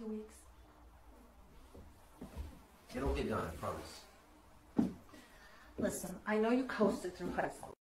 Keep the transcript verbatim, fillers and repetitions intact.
two weeks? It'll get done, I promise. Listen, I know you coasted through high school.